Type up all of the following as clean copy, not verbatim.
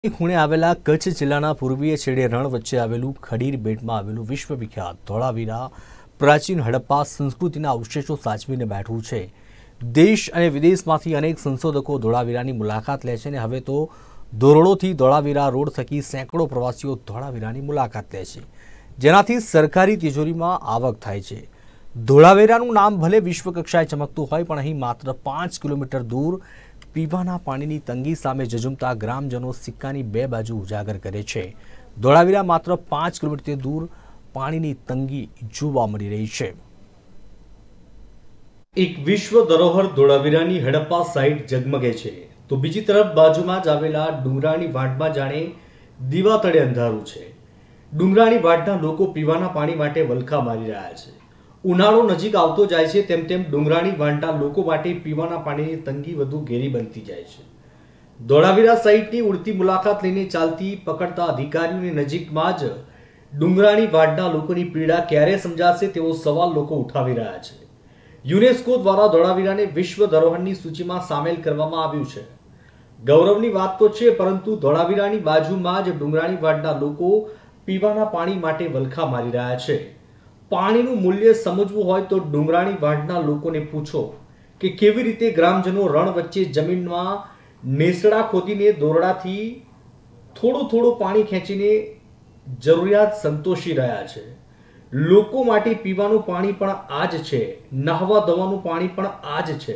ખૂણે આવેલા કચ્છ જિલ્લાના પૂર્વીય છેડે રણ વચ્ચે આવેલું ખડીર બેટમાં આવેલું વિશ્વવિખ્યાત ધોળાવીરા પ્રાચીન હડપ્પા સંસ્કૃતિના અવશેષો સાચવીને બેઠું છે। દેશ અને વિદેશમાંથી અનેક સંશોધકો ધોળાવીરાની મુલાકાત લે છે અને હવે તો ધોરડોથી ધોળાવીરા રોડ થકી સેંકડો પ્રવાસીઓ ધોળાવીરાની મુલાકાત લે છે, જેનાથી સરકારી તિજોરીમાં આવક થાય છે। ધોળાવીરાનું નામ ભલે વિશ્વકક્ષાએ ચમકતું હોય, પણ અહીં માત્ર 5 કિલોમીટર દૂર પીવાના પાણીની તંગી સામે ઝઝૂમતા ગ્રામજનો સિક્કાની બે બાજુ ઉજાગર કરે છે। ધોળાવીરા માત્ર 5 કિલોમીટર दूर પાણીની તંગી જોવા મળી રહી છે। એક વિશ્વ ધરોહર ધોળાવીરાની હડપ્પા સાઇટ ઝગમગે છે, તો બીજી તરફ બાજુમાં જ આવેલા ડુંગરાની વાટમાં જાણે દીવા તળે અંધારું છે। ડુંગરાની વાટના લોકો પીવાના પાણી માટે વલખા મારી રહ્યા છે। ઉનાળો નજીક આવતો જાય છે તેમ તેમ ડુંગરાની વાંટા લોકો માટે પીવાના પાણીની તંગી વધુ ઘેરી બનતી જાય છે। ધોળાવીરા સાઇટની ઉડતી મુલાકાત લઈને ચાલતી પકડતા અધિકારીઓની નજીકમાં જ ડુંગરાની વાંટના લોકોની પીડા ક્યારે સમજાશે તેવો સવાલ લોકો ઉઠાવી રહ્યા છે। યુનેસ્કો દ્વારા ધોળાવીરાને વિશ્વ ધરોહરની સૂચિમાં સામેલ કરવામાં આવ્યું છે। ગૌરવની વાત તો છે, પરંતુ ધોળાવીરાની બાજુમાં જ ડુંગરાની વાંટના લોકો પીવાના પાણી માટે વલખા મારી રહ્યા છે। પાણીનું મૂલ્ય સમજવું હોય તો ડુંગરાની વાંટના લોકોને પૂછો કે કેવી રીતે ગ્રામજનો રણ વચ્ચે જમીનમાં નેસડા ખોદીને દોરડાથી થોડું થોડું પાણી ખેંચીને જરૂરિયાત સંતોષી રહ્યા છે। લોકો માટે પીવાનું પાણી પણ આ જ છે, નહાવા ધોવાનું પાણી પણ આ જ છે।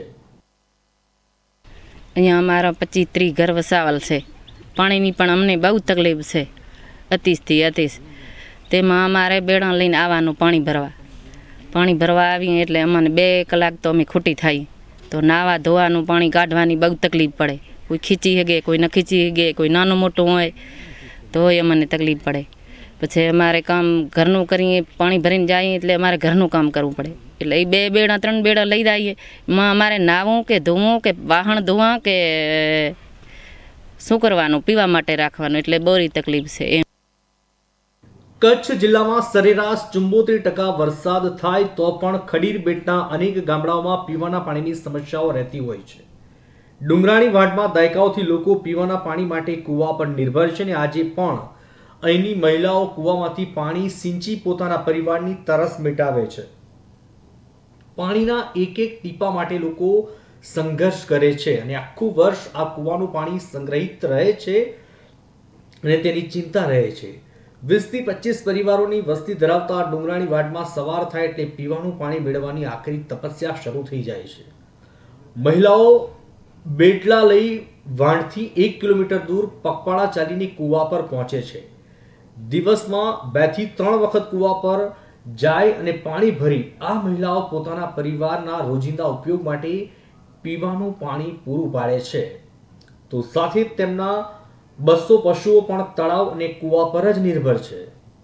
અહીંયા અમારા 25-30 ઘર વસાવેલ છે। પાણીની પણ અમને બહુ તકલીફ છે, અતિશથી અતિશ। તેમાં અમારે બેડા લઈને આવવાનું પાણી ભરવા આવીએ એટલે અમને 2 કલાક તો અમે ખૂટી થાય। તો નાવા ધોવાનું પાણી કાઢવાની બહુ તકલીફ પડે। કોઈ ખીચી હગે, કોઈ ન ખીચી હગે, કોઈ નાનું મોટું હોય તો અમને તકલીફ પડે। પછી અમારે કામ ઘરનું કરીએ, પાણી ભરીને જઈએ એટલે અમારે ઘરનું કામ કરવું પડે। એટલે એ 2 બેડા 3 બેડા લઈ જઈએ, એમાં અમારે નાવું કે ધોવું કે વાહણ ધોવા કે શું કરવાનું, પીવા માટે રાખવાનું, એટલે બોરી તકલીફ છે। કચ્છ જિલ્લામાં સરેરાશ 74% વરસાદ થાય તો પણ ખડીર બેટના અનેક ગામડાઓમાં પીવાના પાણીની સમસ્યાઓ રહેતી હોય છે। ડુંગરાની વાટમાં દાયકાઓથી લોકો પીવાના પાણી માટે કૂવા પર નિર્ભર છે અને આજે પણ અહીંની મહિલાઓ કૂવામાંથી પાણી સિંચી પોતાના પરિવારની તરસ મિટાવે છે। પાણીના એક એક ટીપા માટે લોકો સંઘર્ષ કરે છે અને આખું વર્ષ આ કૂવાનું પાણી સંગ્રહિત રહે છે અને તેની ચિંતા રહે છે। 20-25 પરિવારોની વસ્તી ધરાવતા ડુંગરાની વાડમાં સવાર થાય એટલે પીવાનું પાણી મેળવવાની આખરી તપસ્યા શરૂ થઈ જાય છે। મહિલાઓ બેટલા લઈ વાંડથી 1 કિલોમીટર दूर પગપાળા ચાલીને કૂવા પર પહોંચે છે। દિવસમાં 2 થી 3 વખત કૂવા પર જાય અને પાણી ભરી આ મહિલાઓ પોતાના પરિવારના રોજિંદા ઉપયોગ માટે પીવાનું પાણી પૂરું પાડે છે। તો સાથે તેમના 200 પશુઓ પણ તળાવ અને કૂવા પર જ નિર્ભર છે।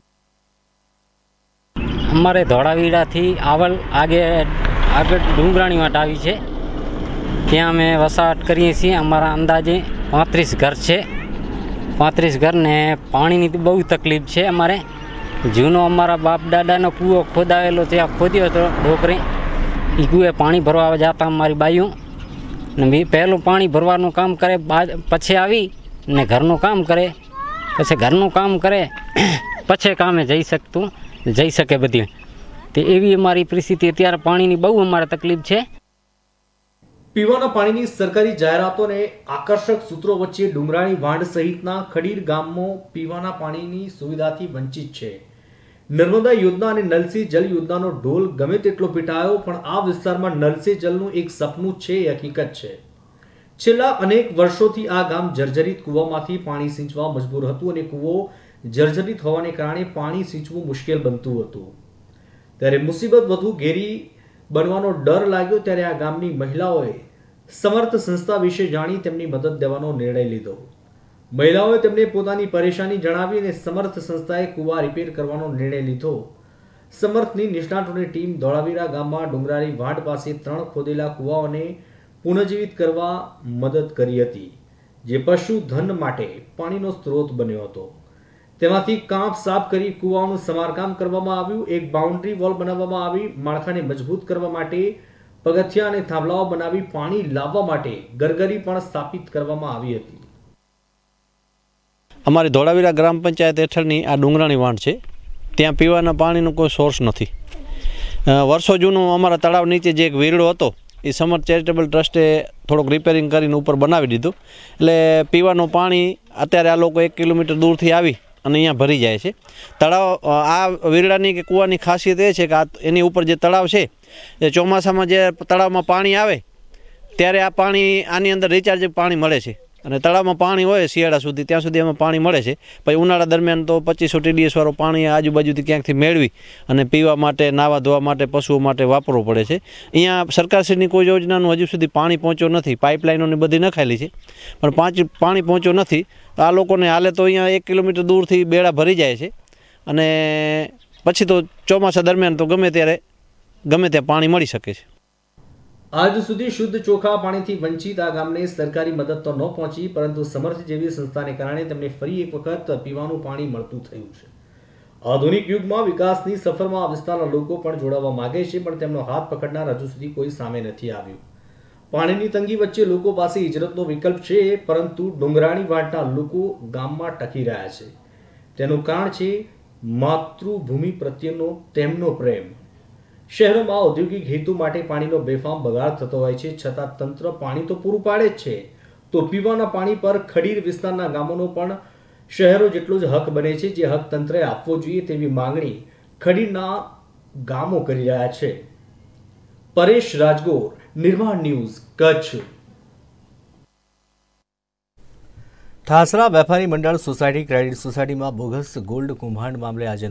અમારે ધોળાવીરાથી આગળ ડુંગરાની વાટ આવી છે, ત્યાં અમે વસાહત કરીએ છીએ। અમારા અંદાજે 35 ઘર છે। 35 ઘરને પાણીની બહુ તકલીફ છે। અમારે જૂનો અમારા બાપ દાદાનો કૂવો ખોદાવેલો ત્યાં ખોદ્યો હતો ડોકરે, એ કૂવે પાણી ભરવા જતા અમારી બાઈઓ ને પહેલું પાણી ભરવાનું કામ કરે, પછી આવી ને ઘરનું કામ કરે, પછી ઘરનું કામ કરે પછી કામે જઈ શકે બધી। તે એવી અમારી પરિસ્થિતિ અત્યારે પાણીની બહુ અમારે તકલીફ છે। પીવાના પાણીની સરકારી જાહેરાતો અને આકર્ષક સૂત્રો વચ્ચે ડુંગરાની વાંડ સહિતના ખડીર ગામો પીવાના પાણીની સુવિધાથી વંચિત છે। નર્મદા યોજના અને નલ સે જલ યોજનાનો ઢોલ ગમે તેટલો પીટાયો, પણ આ વિસ્તારમાં નલ સે જલનું એક સપનું છે એ હકીકત છે। છેલ્લા અનેક વર્ષોથી આ ગામ જર્જરિત કૂવામાંથી પાણી સિંચવા મજબૂર હતું અને કૂવો જર્જરિત હોવાને કારણે પાણી સિંચવું મુશ્કેલ બનતું હતું। ત્યારે મુસીબત વધુ ઘેરી બનવાનો ડર લાગ્યો ત્યારે આ ગામની મહિલાઓએ સમર્થ સંસ્થા વિશે જાણી તેમની મદદ દેવાનો નિર્ણય લીધો। મહિલાઓએ તેમને પોતાની પરેશાની જણાવી અને સમર્થ સંસ્થાએ કૂવા રિપેર કરવાનો નિર્ણય લીધો। સમર્થની નિષ્ણાતોની ટીમ ધોળાવીરા ગામમાં ડુંગરાની વાડ પાસે 3 ખોદેલા કૂવાઓને પુનઃજીવિત કરવા મદદ કરી હતી, જે પશુધન માટે પાણીનો સ્ત્રોત બન્યો હતો। તેમાંથી કાંપ સાફ કરી કૂવાનું સમારકામ કરવામાં આવ્યું। એક બાઉન્ડ્રી વોલ બનાવવામાં આવી। માળખાને મજબૂત કરવા માટે પગથિયા અને થાંભલાઓ બનાવી, પાણી લાવવા માટે ગરગરી પણ સ્થાપિત કરવામાં આવી હતી। અમારી ધોળાવીરા ગ્રામ પંચાયત હેઠળની આ ડુંગરાણી વાંઢ છે. ત્યાં પીવાના પાણીનો કોઈ સોર્સ નથી. વર્ષો જૂનો અમારા તળાવ નીચે જે એક વીરડો હતો એ સમર ચેરિટેબલ ટ્રસ્ટે થોડોક રિપેરિંગ કરીને ઉપર બનાવી દીધું. એટલે પીવાનું પાણી અત્યારે આ લોકો 1 કિલોમીટર દૂરથી આવી અને અહીંયા ભરી જાય છે. તળાવ આ વીરડાની કે કૂવાની ખાસિયત એ છે કે એની ઉપર જે તળાવ છે એ ચોમાસામાં જે તળાવમાં પાણી આવે ત્યારે આ પાણી આની અંદર રિચાર્જ પાણી મળે છે અને તળાવમાં પાણી હોય શિયાળા સુધી ત્યાં સુધી એમાં પાણી મળે છે. પછી ઉનાળા દરમિયાન તો 2500 TDS વાળું પાણી આજુબાજુથી ક્યાંકથી મેળવી અને પીવા માટે, નાવા ધોવા માટે, પશુઓ માટે વાપરવું પડે છે. અહીંયા સરકારશ્રીની કોઈ યોજનાનું હજુ સુધી પાણી પહોંચ્યો નથી. પાઇપલાઇનોની બધી નખાયેલી છે પણ પાણી પહોંચ્યો નથી. આ લોકોને હાલે તો અહીંયા 1 કિલોમીટર દૂરથી બેડા ભરી જાય છે અને પછી તો ચોમાસા દરમિયાન તો ગમે ત્યાં પાણી મળી શકે છે. આજ સુધી શુદ્ધ ચોખ્ખા પાણીથી વંચિત આ ગામને સરકારી મદદ તો ન પહોંચી, પરંતુ સમર્થ જેવી સંસ્થાને કારણે તેમને ફરી એક વખત પીવાનું પાણી મળતું થયું છે. આધુનિક યુગમાં વિકાસની સફરમાં આ વિસ્તારના લોકો પણ જોડાવા માંગે છે, પણ તેમનો હાથ પકડનાર હજુ સુધી કોઈ સામે નથી આવ્યું. પાણીની તંગી વચ્ચે લોકો પાસે હિજરતનો વિકલ્પ છે, પરંતુ ડુંગરાણી વાંઢના લોકો ગામમાં ટકી રહ્યા છે. તેનું કારણ છે માતૃભૂમિ પ્રત્યેનો તેમનો પ્રેમ. શહેરોમાં ઔદ્યોગિક હેતુ માટે પાણીનો બેફામ બગાડ થતો હોય છે, છતાં તંત્ર પાણી તો પૂરું પાડે જ છે, તો પીવાના પાણી પર ખડીર વિસ્તારના ગામોનો પણ શહેરો જેટલો જ હક બને છે, જે હક તંત્રએ આપવો જોઈએ તેવી માંગણી ખડીરના ગામો કરી રહ્યા છે. પરેશ રાજગોર, નિર્માણ ન્યૂઝ, કચ્છ. ઠાસરા વેપારી મંડળ સોસાયટી ક્રેડિટ સોસાયટીમાં બોગસ ગોલ્ડ કૌભાંડ મામલે આજે